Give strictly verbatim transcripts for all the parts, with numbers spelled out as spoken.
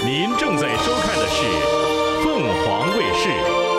您正在收看的是凤凰卫视。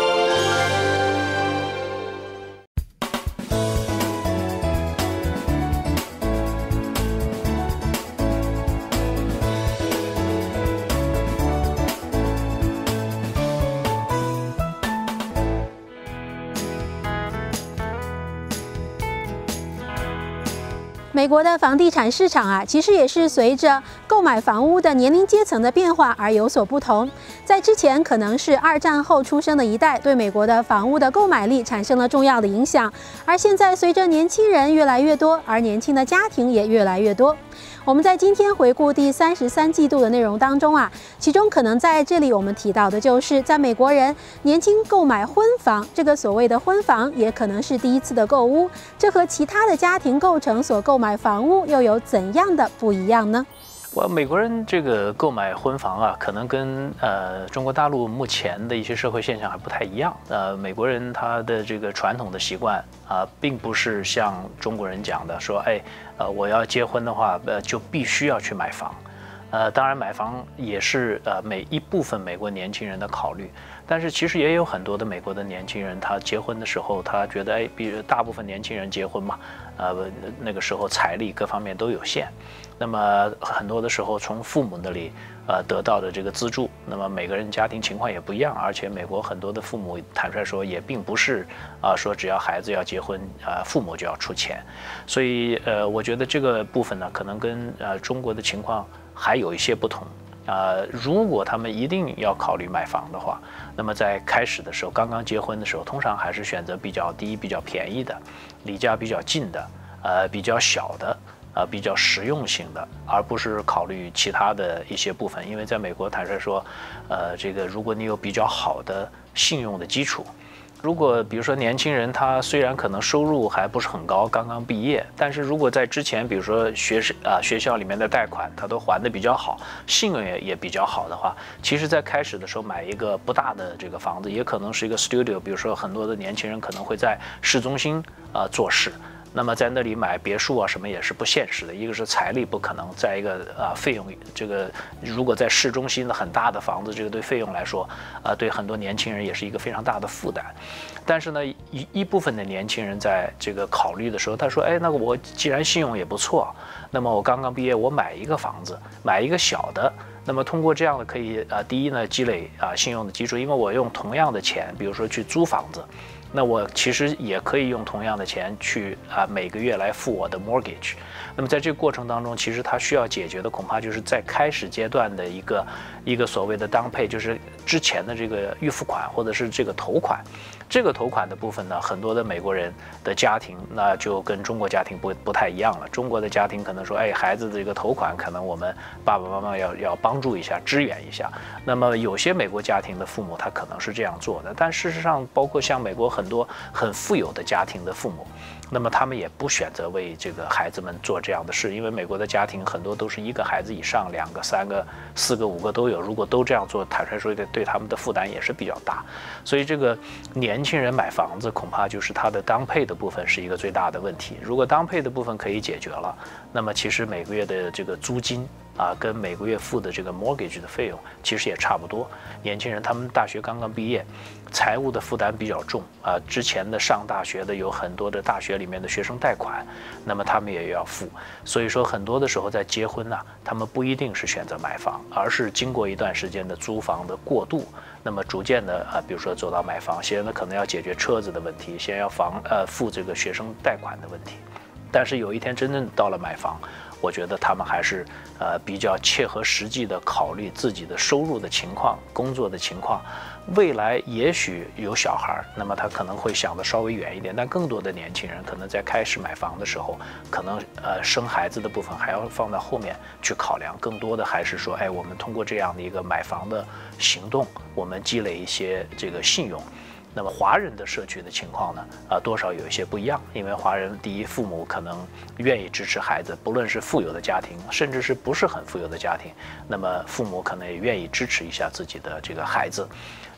美国的房地产市场啊，其实也是随着购买房屋的年龄阶层的变化而有所不同。在之前，可能是二战后出生的一代，对美国的房屋的购买力产生了重要的影响。而现在，随着年轻人越来越多，而年轻的家庭也越来越多。我们在今天回顾第三十三季度的内容当中啊，其中可能在这里我们提到的就是，在美国人年轻购买婚房，这个所谓的婚房也可能是第一次的购屋，这和其他的家庭构成所购买房屋又有怎样的不一样呢？ 我美国人这个购买婚房啊，可能跟呃中国大陆目前的一些社会现象还不太一样。呃，美国人他的这个传统的习惯啊、呃，并不是像中国人讲的说，哎，呃，我要结婚的话，呃，就必须要去买房。呃，当然买房也是呃每一部分美国年轻人的考虑，但是其实也有很多的美国的年轻人，他结婚的时候，他觉得，哎，比如大部分年轻人结婚嘛，呃，那个时候财力各方面都有限。那么很多的时候从父母那里呃得到的这个资助，那么每个人家庭情况也不一样，而且美国很多的父母坦率说也并不是啊、呃、说只要孩子要结婚啊、呃、父母就要出钱，所以呃我觉得这个部分呢可能跟呃中国的情况还有一些不同。呃，如果他们一定要考虑买房的话，那么在开始的时候，刚刚结婚的时候，通常还是选择比较低、比较便宜的，离家比较近的，呃，比较小的。呃，比较实用型的，而不是考虑其他的一些部分。因为在美国，坦率说，呃，这个如果你有比较好的信用的基础，如果比如说年轻人他虽然可能收入还不是很高，刚刚毕业，但是如果在之前，比如说学啊、呃、学校里面的贷款他都还得比较好，信用也也比较好的话，其实在开始的时候买一个不大的这个房子，也可能是一个 studio， 比如说很多的年轻人可能会在市中心啊、呃、做事。那么在那里买别墅啊什么也是不现实的，一个是财力不可能，再一个啊费用，这个如果在市中心的很大的房子，这个对费用来说啊对很多年轻人也是一个非常大的负担。但是呢一一部分的年轻人在这个考虑的时候，他说，哎，那我既然信用也不错，那么我刚刚毕业，我买一个房子，买一个小的。那么通过这样的可以啊，第一呢积累啊信用的基础，因为我用同样的钱，比如说去租房子。那我其实也可以用同样的钱去啊每个月来付我的 mortgage。那么在这个过程当中，其实它需要解决的恐怕就是在开始阶段的一个一个所谓的当配，就是之前的这个预付款或者是这个头款。这个头款的部分呢，很多的美国人的家庭那就跟中国家庭不不太一样了。中国的家庭可能说，哎，孩子的这个头款可能我们爸爸妈妈要要帮助一下，支援一下。那么有些美国家庭的父母他可能是这样做的，但事实上，包括像美国很多很富有的家庭的父母，那么他们也不选择为这个孩子们做这样的事，因为美国的家庭很多都是一个孩子以上，两个、三个、四个、五个都有。如果都这样做，坦率说对对他们的负担也是比较大。所以这个年轻人买房子，恐怕就是他的当配的部分是一个最大的问题。如果当配的部分可以解决了，那么其实每个月的这个租金啊，跟每个月付的这个 mortgage 的费用其实也差不多。年轻人他们大学刚刚毕业，财务的负担比较重啊，之前的上大学的有很多的大学里面的学生贷款，那么他们也要付。所以说很多的时候在结婚呢、啊，他们不一定是选择买房，而是经过一段时间的租房的过渡，那么逐渐的啊，比如说走到买房，先呢可能要解决车子的问题，先要房呃付这个学生贷款的问题。但是有一天真正到了买房，我觉得他们还是呃比较切合实际的考虑自己的收入的情况、工作的情况。未来也许有小孩，那么他可能会想得稍微远一点，但更多的年轻人可能在开始买房的时候，可能呃生孩子的部分还要放到后面去考量，更多的还是说，哎，我们通过这样的一个买房的行动，我们积累一些这个信用。那么华人的社区的情况呢，啊、呃，多少有一些不一样，因为华人第一，父母可能愿意支持孩子，不论是富有的家庭，甚至是不是很富有的家庭，那么父母可能也愿意支持一下自己的这个孩子。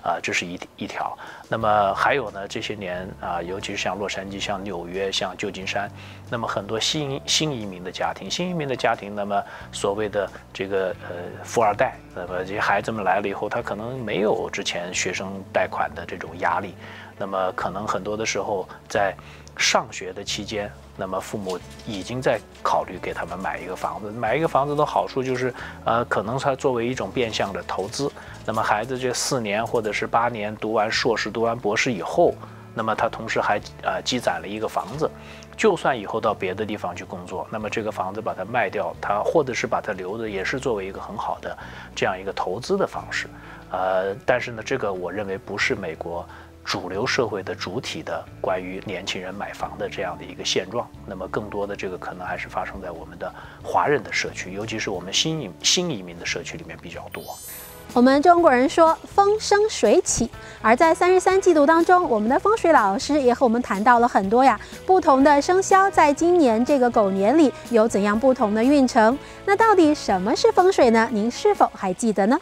啊，这是一一条。那么还有呢，这些年啊，尤其是像洛杉矶、像纽约、像旧金山，那么很多新新移民的家庭，新移民的家庭，那么所谓的这个呃富二代，那么这些孩子们来了以后，他可能没有之前学生贷款的这种压力，那么可能很多的时候在上学的期间，那么父母已经在考虑给他们买一个房子。买一个房子的好处就是，呃，可能它作为一种变相的投资。那么孩子这四年或者是八年读完硕士、读完博士以后，那么他同时还呃积攒了一个房子。就算以后到别的地方去工作，那么这个房子把它卖掉，它或者是把它留着，也是作为一个很好的这样一个投资的方式。呃，但是呢，这个我认为不是美国主流社会的主体的关于年轻人买房的这样的一个现状，那么更多的这个可能还是发生在我们的华人的社区，尤其是我们新移新移民的社区里面比较多。 我们中国人说风生水起，而在三十三季度当中，我们的风水老师也和我们谈到了很多呀不同的生肖在今年这个狗年里有怎样不同的运程。那到底什么是风水呢？您是否还记得呢？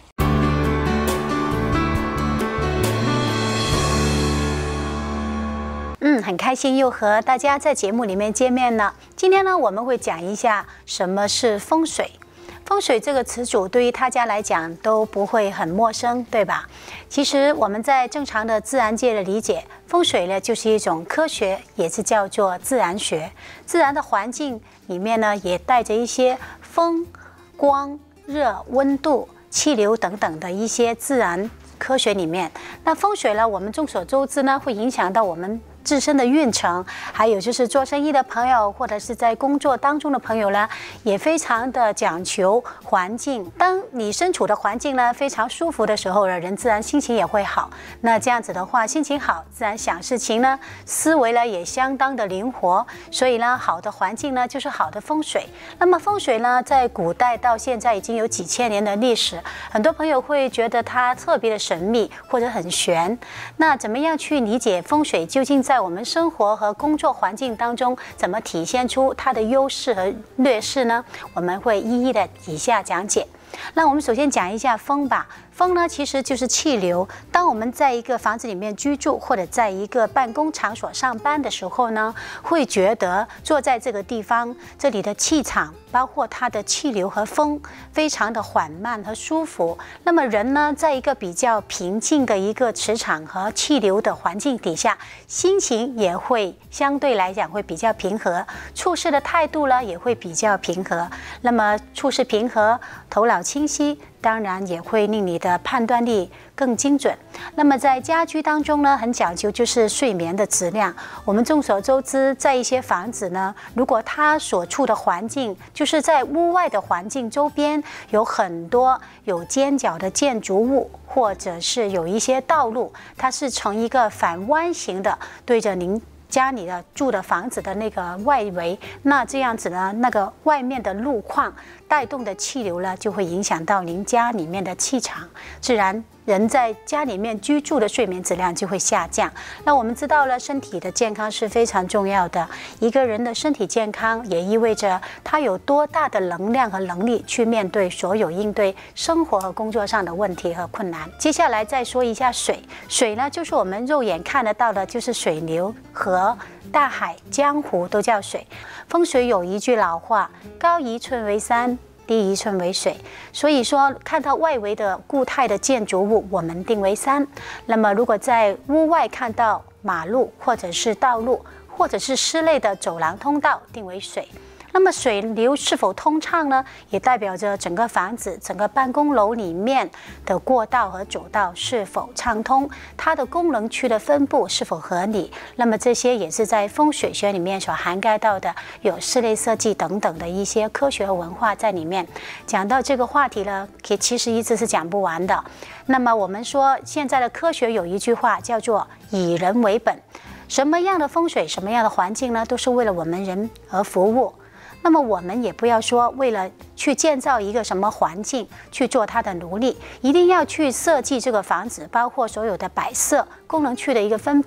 嗯，很开心又和大家在节目里面见面了。今天呢，我们会讲一下什么是风水。风水这个词组对于大家来讲都不会很陌生，对吧？其实我们在正常的自然界的理解，风水呢就是一种科学，也是叫做自然学。自然的环境里面呢，也带着一些风、光、热、温度、气流等等的一些自然科学里面。那风水呢，我们众所周知呢，会影响到我们自身的运程，还有就是做生意的朋友，或者是在工作当中的朋友呢，也非常的讲求环境。当你身处的环境呢非常舒服的时候呢，人自然心情也会好。那这样子的话，心情好，自然想事情呢，思维呢也相当的灵活。所以呢，好的环境呢就是好的风水。那么风水呢，在古代到现在已经有几千年的历史，很多朋友会觉得它特别的神秘或者很玄。那怎么样去理解风水究竟在在我们生活和工作环境当中怎么体现出它的优势和劣势呢？我们会一一的以下讲解。那我们首先讲一下风吧。风呢，其实就是气流。当我们在一个房子里面居住，或者在一个办公场所上班的时候呢，会觉得坐在这个地方，这里的气场，包括它的气流和风，非常的缓慢和舒服。那么人呢，在一个比较平静的一个磁场和气流的环境底下，心情也会相对来讲会比较平和，处事的态度呢也会比较平和。那么处事平和，头脑清晰，当然也会令你的判断力更精准。那么在家居当中呢，很讲究就是睡眠的质量。我们众所周知，在一些房子呢，如果它所处的环境就是在屋外的环境周边有很多有尖角的建筑物，或者是有一些道路，它是呈一个反弯形的对着您家里的住的房子的那个外围，那这样子呢，那个外面的路况带动的气流呢，就会影响到您家里面的气场，自然人在家里面居住的睡眠质量就会下降。那我们知道了，身体的健康是非常重要的。一个人的身体健康，也意味着他有多大的能量和能力去面对所有应对生活和工作上的问题和困难。接下来再说一下水。水呢，就是我们肉眼看得到的，就是水流、河、大海、江湖都叫水。风水有一句老话：高一寸为山，低一寸为水。所以说，看到外围的固态的建筑物，我们定为山；那么如果在屋外看到马路或者是道路，或者是室内的走廊通道，定为水。那么水流是否通畅呢？也代表着整个房子、整个办公楼里面的过道和走道是否畅通，它的功能区的分布是否合理。那么这些也是在风水学里面所涵盖到的，有室内设计等等的一些科学和文化在里面。讲到这个话题呢，其实一直是讲不完的。那么我们说，现在的科学有一句话叫做以人为本，什么样的风水、什么样的环境呢，都是为了我们人而服务。那么我们也不要说为了去建造一个什么环境去做它的奴隶，一定要去设计这个房子，包括所有的摆设、功能区的一个分布，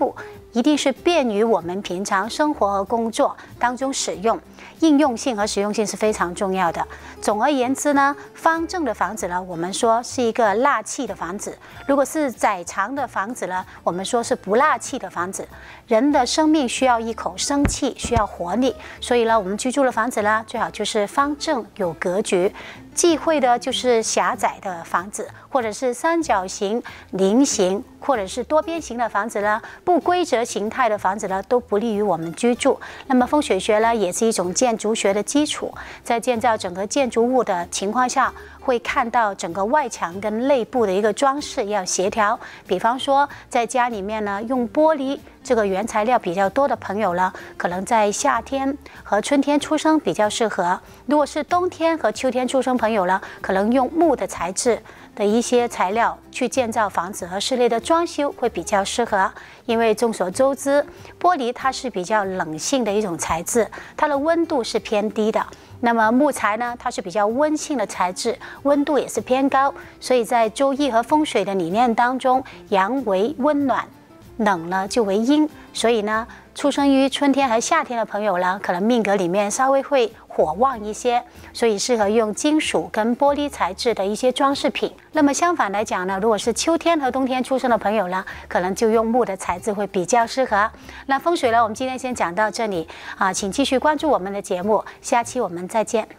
一定是便于我们平常生活和工作当中使用，应用性和实用性是非常重要的。总而言之呢，方正的房子呢，我们说是一个纳气的房子；如果是窄长的房子呢，我们说是不纳气的房子。人的生命需要一口生气，需要活力，所以呢，我们居住的房子呢，最好就是方正有格局。忌讳的就是狭窄的房子，或者是三角形、菱形，或者是多边形的房子呢，不规则形态的房子呢，都不利于我们居住。那么风水学呢，也是一种建筑学的基础，在建造整个建筑物的情况下，会看到整个外墙跟内部的一个装饰要协调。比方说，在家里面呢，用玻璃这个原材料比较多的朋友呢，可能在夏天和春天出生比较适合；如果是冬天和秋天出生朋友呢，可能用木的材质的一些材料去建造房子和室内的装修会比较适合。因为众所周知，玻璃它是比较冷性的一种材质，它的温度是偏低的。那么木材呢，它是比较温性的材质，温度也是偏高，所以在周易和风水的理念当中，阳为温暖，冷呢就为阴，所以呢，出生于春天和夏天的朋友呢，可能命格里面稍微会火旺一些，所以适合用金属跟玻璃材质的一些装饰品。那么相反来讲呢，如果是秋天和冬天出生的朋友呢，可能就用木的材质会比较适合。那风水呢，我们今天先讲到这里啊，请继续关注我们的节目，下期我们再见。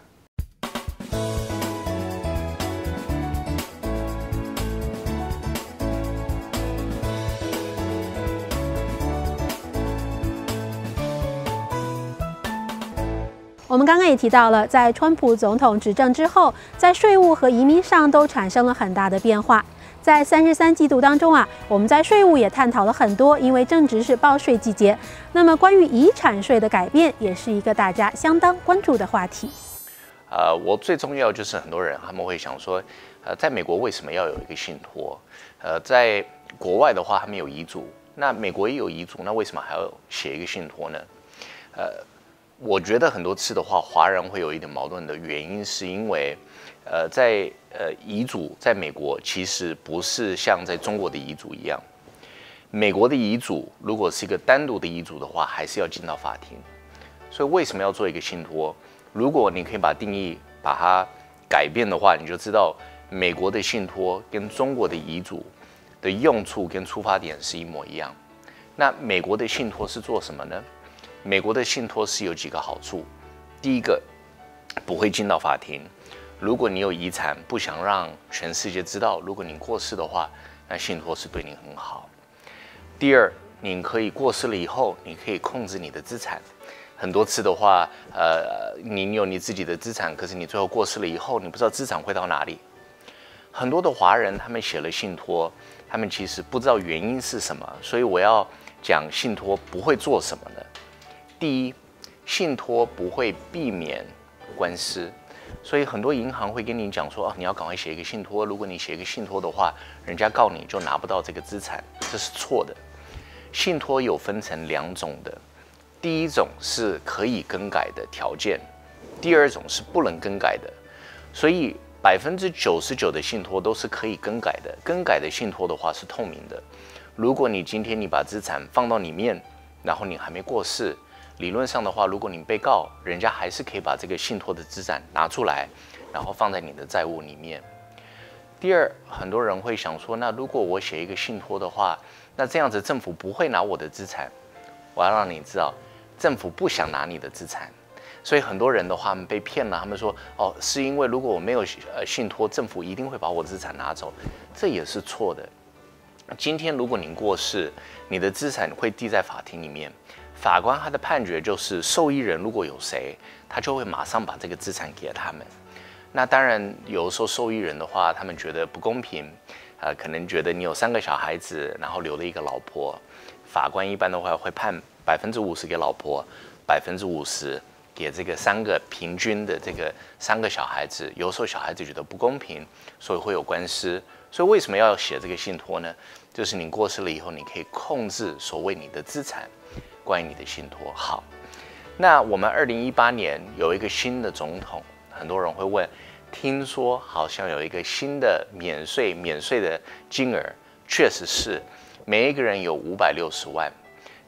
我们刚刚也提到了，在川普总统执政之后，在税务和移民上都产生了很大的变化。在三十三季度当中啊，我们在税务也探讨了很多，因为正值是报税季节。那么关于遗产税的改变，也是一个大家相当关注的话题。 呃，我最重要就是很多人他们会想说，呃，在美国为什么要有一个信托？呃，在国外的话，他们有遗嘱，那美国也有遗嘱，那为什么还要写一个信托呢？呃。我觉得很多次的话，华人会有一点矛盾的原因，是因为，呃，在呃遗嘱在美国其实不是像在中国的遗嘱一样，美国的遗嘱如果是一个单独的遗嘱的话，还是要进到法庭。所以为什么要做一个信托？如果你可以把定义把它改变的话，你就知道美国的信托跟中国的遗嘱的用处跟出发点是一模一样。那美国的信托是做什么呢？美国的信托是有几个好处，第一个，不会进到法庭。如果你有遗产，不想让全世界知道，如果你过世的话，那信托是对你很好。第二，你可以过世了以后，你可以控制你的资产。很多次的话，呃，你有你自己的资产，可是你最后过世了以后，你不知道资产会到哪里。很多的华人他们写了信托，他们其实不知道原因是什么，所以我要讲信托不会做什么呢？第一，信托不会避免官司，所以很多银行会跟你讲说，哦，你要赶快写一个信托，如果你写一个信托的话，人家告你就拿不到这个资产，这是错的。信托有分成两种的，第一种是可以更改的条件，第二种是不能更改的，所以百分之九十九的信托都是可以更改的，更改的信托的话是透明的。如果你今天你把资产放到里面，然后你还没过世，理论上的话，如果你被告，人家还是可以把这个信托的资产拿出来，然后放在你的债务里面。第二，很多人会想说，那如果我写一个信托的话，那这样子政府不会拿我的资产。我要让你知道，政府不想拿你的资产，所以很多人的话被骗了，他们说，哦，是因为如果我没有呃信托，政府一定会把我的资产拿走，这也是错的。今天如果您过世，你的资产会递在法庭里面，法官他的判决就是受益人如果有谁，他就会马上把这个资产给他们。那当然，有的时候受益人的话，他们觉得不公平，呃，可能觉得你有三个小孩子，然后留了一个老婆，法官一般的话会判百分之五十给老婆，百分之五十给这个三个平均的这个三个小孩子。有时候小孩子觉得不公平，所以会有官司。所以为什么要写这个信托呢？就是你过世了以后，你可以控制所谓你的资产。关于你的信托。好，那我们二零一八年有一个新的总统，很多人会问，听说好像有一个新的免税免税的金额，确实是每一个人有五百六十万，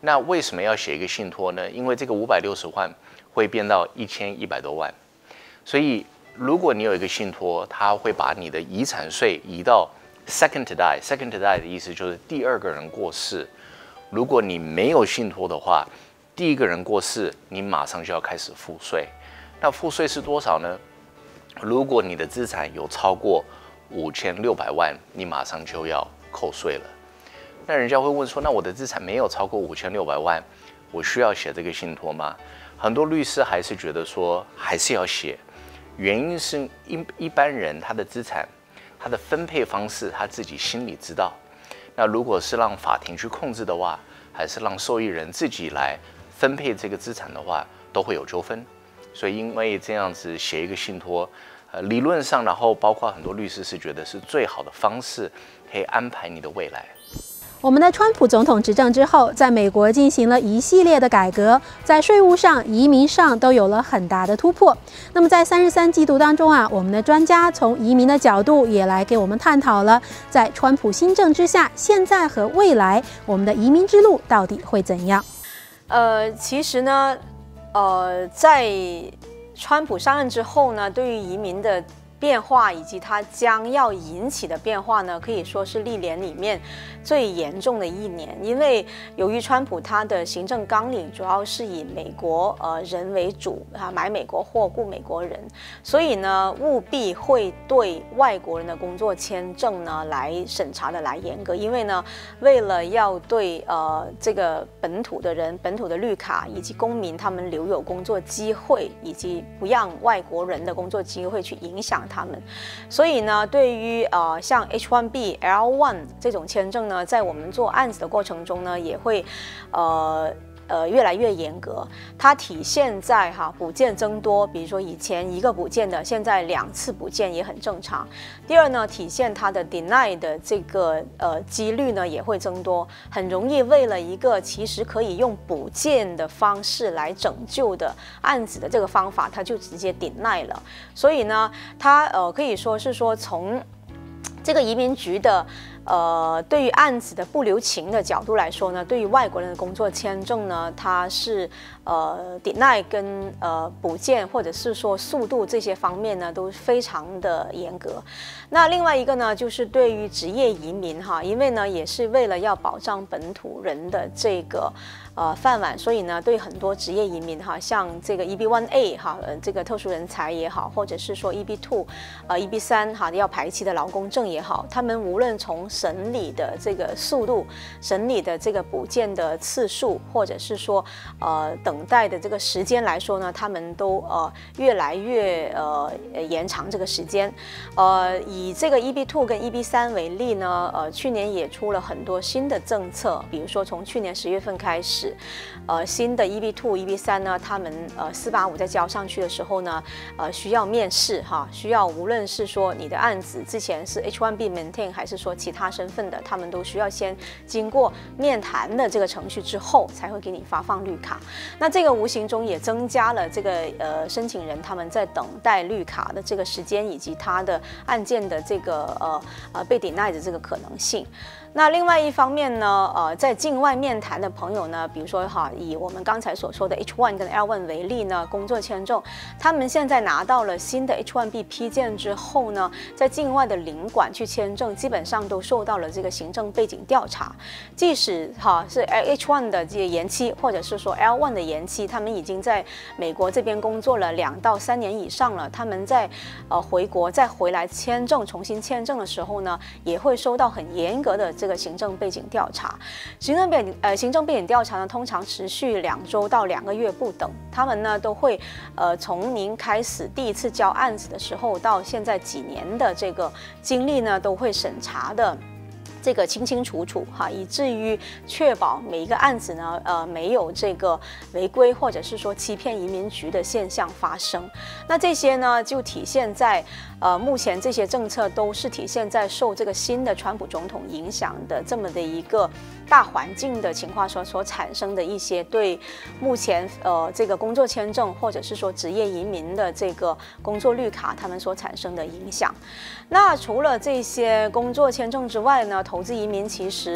那为什么要写一个信托呢？因为这个五百六十万会变到一千一百多万，所以如果你有一个信托，它会把你的遗产税移到 second to die。second to die 的意思就是第二个人过世。如果你没有信托的话，第一个人过世，你马上就要开始付税。那付税是多少呢？如果你的资产有超过五千六百万，你马上就要扣税了。那人家会问说，那我的资产没有超过五千六百万，我需要写这个信托吗？很多律师还是觉得说还是要写，原因是一一般人他的资产，他的分配方式他自己心里知道。那如果是让法庭去控制的话，还是让受益人自己来分配这个资产的话，都会有纠纷。所以因为这样子写一个信托，呃，理论上，然后包括很多律师是觉得是最好的方式，可以安排你的未来。 我们的川普总统执政之后，在美国进行了一系列的改革，在税务上、移民上都有了很大的突破。那么在三十三季度当中啊，我们的专家从移民的角度也来给我们探讨了，在川普新政之下，现在和未来我们的移民之路到底会怎样？ 呃，其实呢，呃，在川普上任之后呢，对于移民的变化以及它将要引起的变化呢，可以说是历年里面最严重的一年。因为由于川普他的行政纲领主要是以美国呃人为主啊，买美国货雇美国人，所以呢务必会对外国人的工作签证呢来审查的来严格。因为呢为了要对呃这个本土的人、本土的绿卡以及公民他们留有工作机会，以及不让外国人的工作机会去影响他们，所以呢，对于呃像 H 一 B、L 一 这种签证呢，在我们做案子的过程中呢，也会呃呃越来越严格。它体现在哈补件增多，比如说以前一个补件的，现在两次补件也很正常。第二呢，体现它的 deny 的这个呃几率呢也会增多，很容易为了一个其实可以用补件的方式来拯救的案子的这个方法，它就直接 deny 了。所以呢，它呃可以说是说从这个移民局的呃对于案子的不留情的角度来说呢，对于外国人的工作签证呢，它是呃 deny 跟呃补件或者是说速度这些方面呢都非常的严格。那另外一个呢，就是对于职业移民哈，因为呢也是为了要保障本土人的这个呃饭碗，所以呢对很多职业移民哈，像这个 E B 一 A 哈，呃这个特殊人才也好，或者是说 E B 二 呃 E B 三哈要排期的劳工证也好，他们无论从审理的这个速度、审理的这个补件的次数，或者是说呃等待的这个时间来说呢，他们都呃越来越呃延长这个时间。呃以这个 E B 二 跟 E B 三为例呢，呃去年也出了很多新的政策，比如说从去年十月份开始，呃新的 E B 二、E B 三呢，他们呃四八五在交上去的时候呢，呃需要面试哈，需要无论是说你的案子之前是 H 一 B maintain 还是说其他身份的，他们都需要先经过面谈的这个程序之后，才会给你发放绿卡。那这个无形中也增加了这个呃申请人他们在等待绿卡的这个时间，以及他的案件的这个呃呃被 deny 的这个可能性。那另外一方面呢，呃，在境外面谈的朋友呢，比如说哈，以我们刚才所说的 H 一 跟 L 一 为例呢，工作签证，他们现在拿到了新的 H 一 B 批件之后呢，在境外的领馆去签证，基本上都受到了这个行政背景调查。即使哈是 H 一 的这些延期，或者是说 L 一 的延期，他们已经在美国这边工作了两到三年以上了，他们在呃回国再回来签证重新签证的时候呢，也会受到很严格的这个行政背景调查。行政背景呃行政背景调查呢，通常持续两周到两个月不等。他们呢都会呃从您开始第一次交案子的时候到现在几年的这个经历呢，都会审查的这个清清楚楚哈，以至于确保每一个案子呢，呃，没有这个违规或者是说欺骗移民局的现象发生。那这些呢，就体现在呃，目前这些政策都是体现在受这个新的川普总统影响的这么的一个大环境的情况所所产生的一些对目前呃这个工作签证或者是说职业移民的这个工作绿卡他们所产生的影响。那除了这些工作签证之外呢，投资移民其实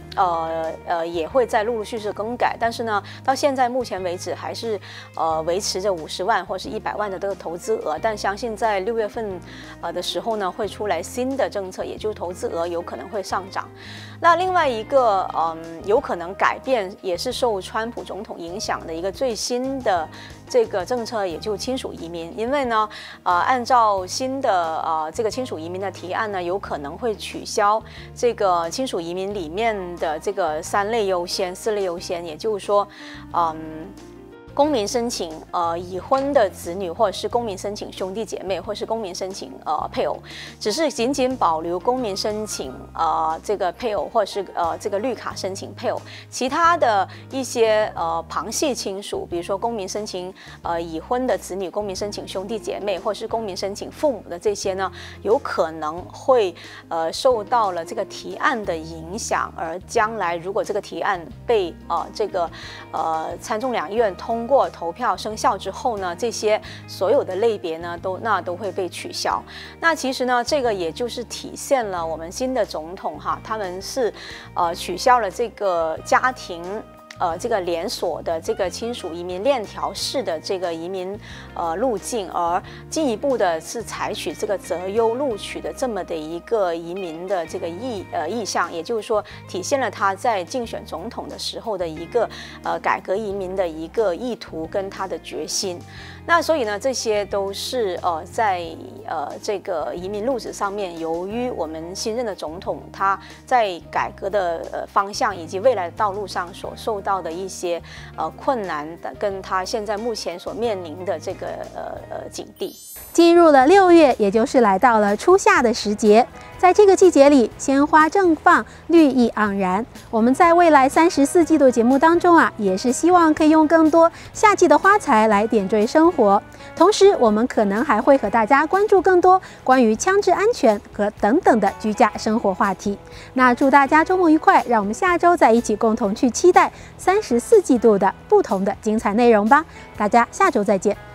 呃呃也会在陆陆续续更改，但是呢，到现在目前为止还是呃维持着五十万或是一百万的这个投资额，但相信在六月份呃的时候呢，会出来新的政策，也就是投资额有可能会上涨。那另外一个嗯有可能改变，也是受川普总统影响的一个最新的这个政策，也就亲属移民。因为呢，呃，按照新的呃这个亲属移民的提案呢，有可能会取消这个亲属移民里面的这个三类优先、四类优先，也就是说，嗯。公民申请呃已婚的子女，或者是公民申请兄弟姐妹，或是公民申请呃配偶，只是仅仅保留公民申请呃这个配偶，或者是呃这个绿卡申请配偶，其他的一些呃旁系亲属，比如说公民申请呃已婚的子女，公民申请兄弟姐妹，或是公民申请父母的这些呢，有可能会呃受到了这个提案的影响，而将来如果这个提案被呃这个呃参众两院通。通过投票生效之后呢，这些所有的类别呢都那都会被取消。那其实呢，这个也就是体现了我们新的总统哈，他们是呃取消了这个家庭。呃，这个连锁的这个亲属移民链条式的这个移民呃路径，而进一步的是采取这个择优录取的这么的一个移民的这个意呃意向，也就是说体现了他在竞选总统的时候的一个呃改革移民的一个意图跟他的决心。那所以呢，这些都是呃在呃这个移民路子上面，由于我们新任的总统他在改革的呃方向以及未来的道路上所受到到的一些呃困难的，跟他现在目前所面临的这个呃呃境地。 进入了六月，也就是来到了初夏的时节，在这个季节里，鲜花正放，绿意盎然。我们在未来三十四季度节目当中啊，也是希望可以用更多夏季的花材来点缀生活。同时，我们可能还会和大家关注更多关于枪支安全和等等的居家生活话题。那祝大家周末愉快，让我们下周再一起共同去期待三十四季度的不同的精彩内容吧。大家下周再见。